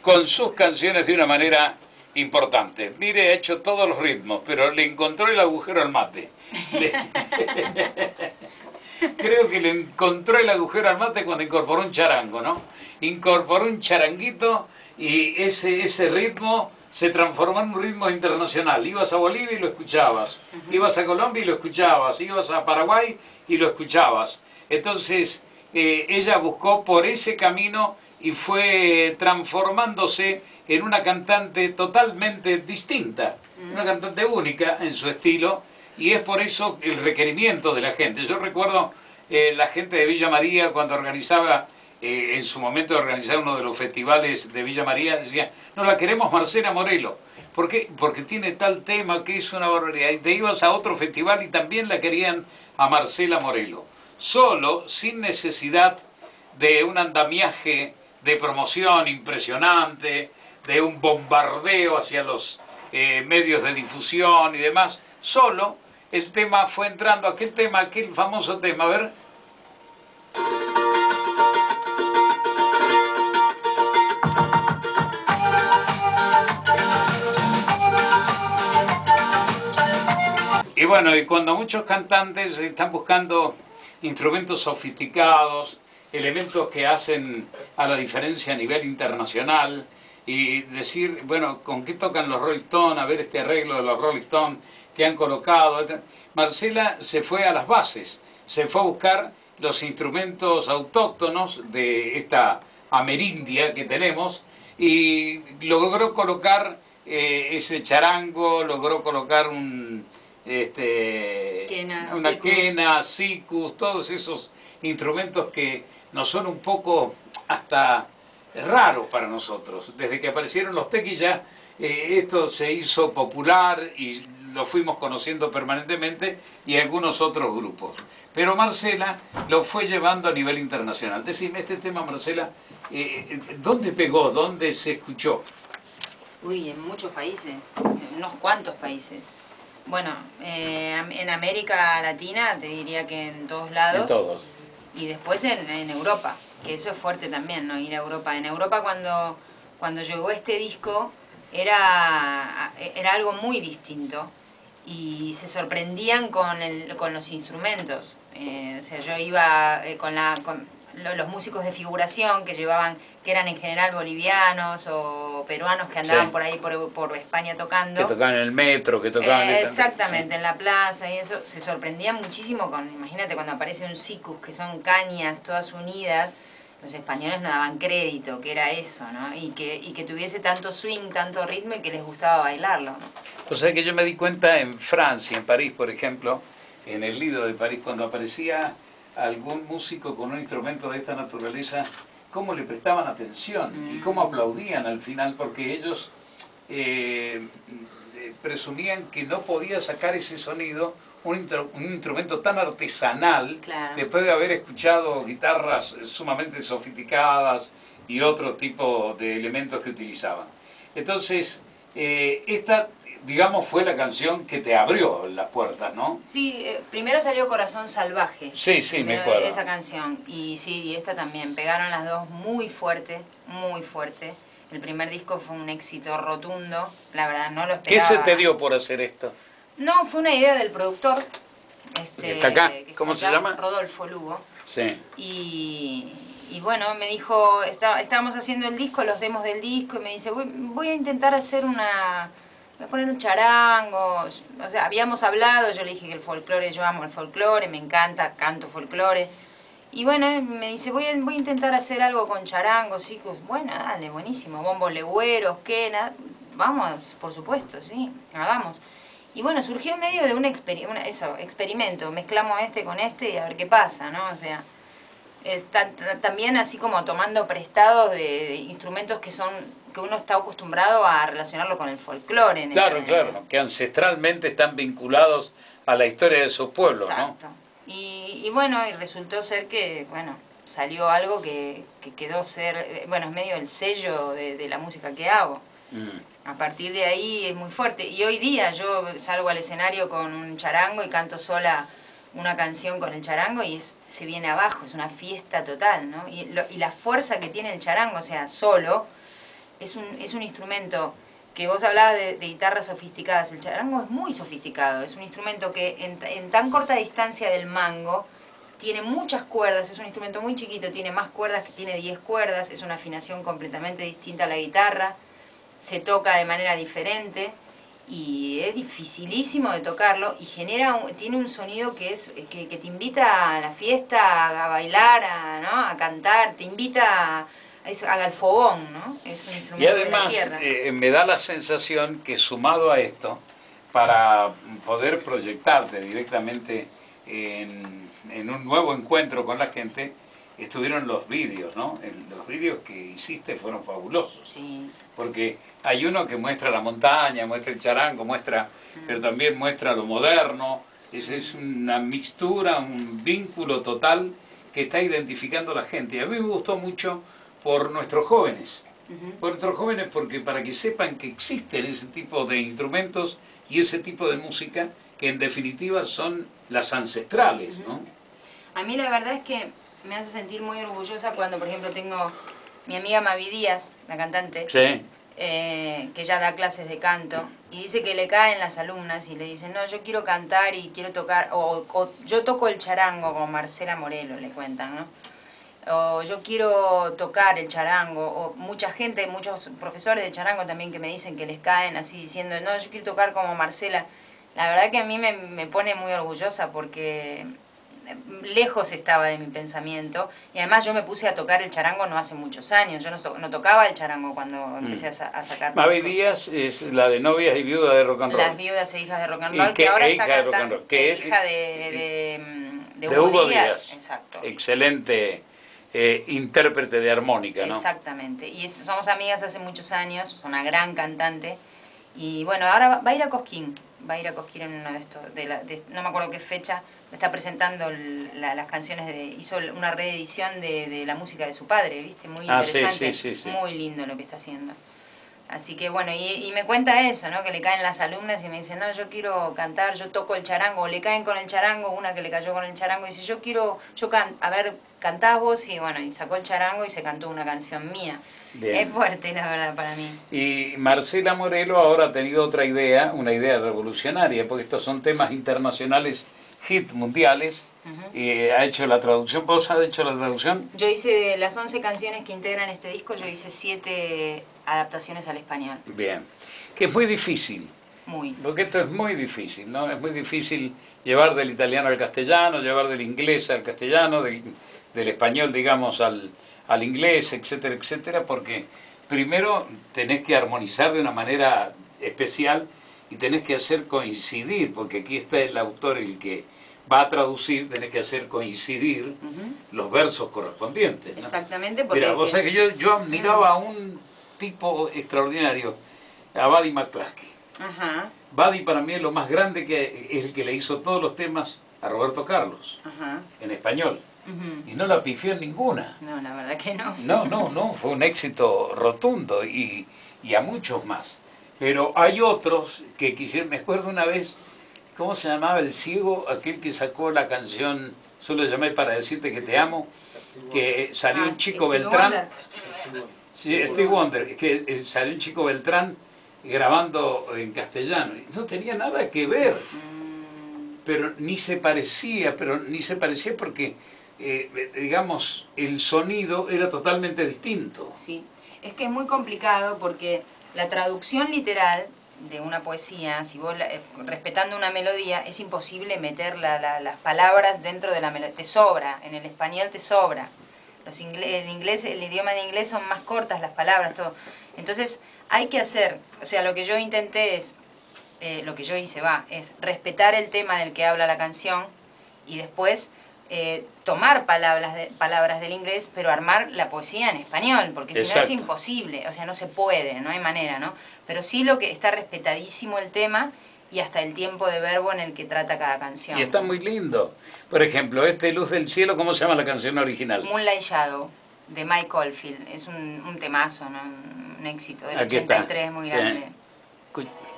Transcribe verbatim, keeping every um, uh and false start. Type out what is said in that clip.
con sus canciones de una manera importante. Mire, ha hecho todos los ritmos, pero le encontró el agujero al mate. Le... Creo que le encontró el agujero al mate cuando incorporó un charango, ¿no? Incorporó un charanguito y ese, ese ritmo se transformó en un ritmo internacional. Ibas a Bolivia y lo escuchabas, uh-huh. Ibas a Colombia y lo escuchabas, ibas a Paraguay y lo escuchabas. Entonces, eh, ella buscó por ese camino y fue transformándose en una cantante totalmente distinta, uh-huh. Una cantante única en su estilo, y es por eso el requerimiento de la gente. Yo recuerdo eh, la gente de Villa María cuando organizaba, eh, en su momento de organizar uno de los festivales de Villa María, decía, no la queremos Marcela Morelo. ¿Por qué? Porque tiene tal tema que es una barbaridad. Y te ibas a otro festival y también la querían a Marcela Morelo. Solo, sin necesidad de un andamiaje de promoción impresionante, de un bombardeo hacia los eh, medios de difusión y demás, solo el tema fue entrando, aquel tema, aquel famoso tema, a ver. Y bueno, y cuando muchos cantantes están buscando instrumentos sofisticados, elementos que hacen a la diferencia a nivel internacional, y decir, bueno, ¿con qué tocan los Rolling Stones? A ver este arreglo de los Rolling Stones que han colocado. Marcela se fue a las bases, se fue a buscar los instrumentos autóctonos de esta amerindia que tenemos y logró colocar eh, ese charango, logró colocar un, este, quena, una sicus. quena, sicus, todos esos instrumentos que nos son un poco hasta raros para nosotros. Desde que aparecieron los tequis ya eh, esto se hizo popular y lo fuimos conociendo permanentemente y algunos otros grupos. Pero Marcela lo fue llevando a nivel internacional. Decime, este tema, Marcela, eh, ¿dónde pegó? ¿Dónde se escuchó? Uy, en muchos países, en unos cuantos países. Bueno, eh, en América Latina te diría que en todos lados. En todos. Y después en, en Europa, que eso es fuerte también, ¿no? Ir a Europa. En Europa cuando, cuando llegó este disco era, era algo muy distinto y se sorprendían con, el, con los instrumentos. Eh, o sea, yo iba eh, con, la, con los músicos de figuración que llevaban, que eran en general bolivianos o peruanos que andaban sí. por ahí por, por España tocando. Que tocaban en el metro, que tocaban... Eh, exactamente, sí. En la plaza y eso. Se sorprendían muchísimo con, imagínate cuando aparece un sicus, que son cañas todas unidas. Los españoles no daban crédito, que era eso, ¿no? Y que, y que tuviese tanto swing, tanto ritmo y que les gustaba bailarlo, ¿no? O sea que yo me di cuenta en Francia, en París, por ejemplo, en el Lido de París, cuando aparecía algún músico con un instrumento de esta naturaleza, cómo le prestaban atención mm. y cómo aplaudían al final, porque ellos eh, presumían que no podía sacar ese sonido Un, un instrumento tan artesanal, claro. Después de haber escuchado guitarras sumamente sofisticadas y otro tipo de elementos que utilizaban. Entonces, eh, esta, digamos, fue la canción que te abrió las puertas, ¿no? Sí, eh, primero salió Corazón Salvaje. Sí, sí, me acuerdo. Esa canción. Y sí, y esta también. Pegaron las dos muy fuerte, muy fuerte. El primer disco fue un éxito rotundo, la verdad, no lo esperaba. ¿Qué se te dio por hacer esto? No, fue una idea del productor. Este, ¿Está acá? Que está ¿Cómo acá, se llama? Rodolfo Lugo. Sí. Y, y bueno, me dijo, está, estábamos haciendo el disco, los demos del disco, y me dice, voy, voy a intentar hacer una... voy a poner un charango. O sea, habíamos hablado, yo le dije que el folclore, yo amo el folclore, me encanta, canto folclore. Y bueno, me dice, voy a, voy a intentar hacer algo con charango, sicus. Bueno, dale, buenísimo. Bombos legüeros, quena. Vamos, por supuesto, sí, hagamos. Y bueno, surgió en medio de un exper una, eso, experimento. Mezclamos este con este y a ver qué pasa, ¿no? O sea, está, también así como tomando prestados de, de instrumentos que son que uno está acostumbrado a relacionarlo con el folclore. En claro, el, claro, el... que ancestralmente están vinculados a la historia de sus pueblos, exacto. ¿no? Y, y bueno, y resultó ser que, bueno, salió algo que, que quedó ser, bueno, es medio el sello de, de la música que hago. Mm. A partir de ahí es muy fuerte. Y hoy día yo salgo al escenario con un charango y canto sola una canción con el charango y es, se viene abajo, es una fiesta total, ¿no? Y, lo, y la fuerza que tiene el charango, o sea, solo, es un, es un instrumento que vos hablabas de, de guitarras sofisticadas. El charango es muy sofisticado, es un instrumento que en, en tan corta distancia del mango tiene muchas cuerdas, es un instrumento muy chiquito, tiene más cuerdas, que tiene diez cuerdas, es una afinación completamente distinta a la guitarra, se toca de manera diferente y es dificilísimo de tocarlo y genera un, tiene un sonido que es que, que te invita a la fiesta, a bailar, a, ¿no? a cantar, te invita a, a, al fogón, ¿no? Es un instrumento y además, de la tierra. Eh, me da la sensación que sumado a esto, para poder proyectarte directamente en, en un nuevo encuentro con la gente, estuvieron los vídeos, ¿no? El, los vídeos que hiciste fueron fabulosos. Sí. Porque hay uno que muestra la montaña, muestra el charango, muestra, mm. pero también muestra lo moderno. Es, es una mixtura, un vínculo total que está identificando a la gente. Y a mí me gustó mucho por nuestros jóvenes. Uh-huh. Por nuestros jóvenes, porque para que sepan que existen ese tipo de instrumentos y ese tipo de música, que en definitiva son las ancestrales, uh-huh. ¿no? A mí la verdad es que me hace sentir muy orgullosa cuando, por ejemplo, tengo mi amiga Mavi Díaz, la cantante, sí. eh, que ella da clases de canto, y dice que le caen las alumnas y le dicen, no, yo quiero cantar y quiero tocar, o, o yo toco el charango con Marcela Morelo, le cuentan, ¿no? O yo quiero tocar el charango, o mucha gente, muchos profesores de charango también que me dicen que les caen así diciendo, no, yo quiero tocar como Marcela. La verdad que a mí me, me pone muy orgullosa porque lejos estaba de mi pensamiento y además yo me puse a tocar el charango no hace muchos años, yo no, to no tocaba el charango cuando empecé a, sa a sacar Mavi Díaz es la de Novias y Viudas de Rock and Roll. Las Viudas e Hijas de Rock and Roll, que ahora está cantando, que es hija de, de, de, de Hugo, Hugo Díaz. Díaz. Exacto. Excelente eh, intérprete de armónica, ¿no? Exactamente, y es, somos amigas hace muchos años, es una gran cantante y bueno, ahora va, va a ir a Cosquín. Va a ir a Cosquín en uno de estos, de la, de, no me acuerdo qué fecha, me está presentando la, las canciones, de, hizo una reedición de, de la música de su padre, ¿viste? Muy ah, interesante, sí, sí, sí, sí. Muy lindo lo que está haciendo. Así que bueno, y, y me cuenta eso, ¿no? Que le caen las alumnas y me dicen, no, yo quiero cantar, yo toco el charango, o le caen con el charango, una que le cayó con el charango, y dice, yo quiero, yo can a ver, cantás vos, y bueno, y sacó el charango y se cantó una canción mía. Bien. Es fuerte, la verdad, para mí. Y Marcela Morelo ahora ha tenido otra idea, una idea revolucionaria, porque estos son temas internacionales, hit mundiales. Uh-huh. Y ha hecho la traducción. ¿Vos has hecho la traducción? Yo hice de las once canciones que integran este disco, yo hice siete adaptaciones al español. Bien. Que es muy difícil. Muy. Porque esto es muy difícil, ¿no? Es muy difícil llevar del italiano al castellano, llevar del inglés al castellano, del, del español, digamos, al... al inglés, etcétera, etcétera, porque primero tenés que armonizar de una manera especial y tenés que hacer coincidir, porque aquí está el autor, el que va a traducir, tenés que hacer coincidir uh-huh. los versos correspondientes, ¿no? Exactamente. Porque Mira, vos sabés que yo, yo admiraba a un tipo extraordinario, a Buddy McCluskey. Uh-huh. Buddy para mí es lo más grande, que es el que le hizo todos los temas a Roberto Carlos, uh-huh. en español. Uh-huh. Y no la pifió en ninguna. No, la verdad que no. No, no, no, fue un éxito rotundo y, y a muchos más. Pero hay otros que quisieron, me acuerdo una vez, ¿cómo se llamaba el ciego? Aquel que sacó la canción, solo llamé para decirte que te amo, que salió ah, un chico Steve Beltrán. Wonder. Sí, Steve Wonder, que salió un chico Beltrán grabando en castellano. No tenía nada que ver, pero ni se parecía, pero ni se parecía porque... Eh, digamos, el sonido era totalmente distinto. Sí, es que es muy complicado porque la traducción literal de una poesía, si vos, eh, respetando una melodía, es imposible meter la, la, las palabras dentro de la melodía, te sobra, en el español te sobra. Los inglés, el inglés, el idioma en inglés son más cortas las palabras, todo. Entonces, hay que hacer, o sea, lo que yo intenté es, eh, lo que yo hice, va, es respetar el tema del que habla la canción y después... Eh, tomar palabras, de, palabras del inglés, pero armar la poesía en español, porque si no es imposible, o sea, no se puede, no hay manera, ¿no? Pero sí lo que está respetadísimo el tema y hasta el tiempo de verbo en el que trata cada canción. Y está muy lindo. Por ejemplo, este Luz del Cielo, ¿cómo se llama la canción original? Moonlight Shadow, de Mike Oldfield. Es un, un temazo, ¿no? Un éxito del ochenta y tres, muy grande. Bien.